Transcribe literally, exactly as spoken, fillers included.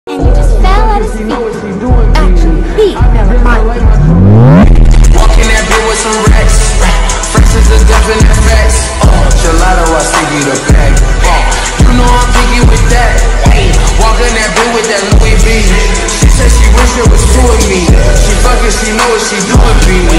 and you just fell at his feet. Actually, he fell at my feet. Walking that bitch with some racks. Fresh as a definite facts. Oh, gelato, I stick you the bag. Oh, you know I'm picky with that. Hey, walking that bitch with that Louis V. She said she wish it was two of me. She fucking, she know what she doing, B.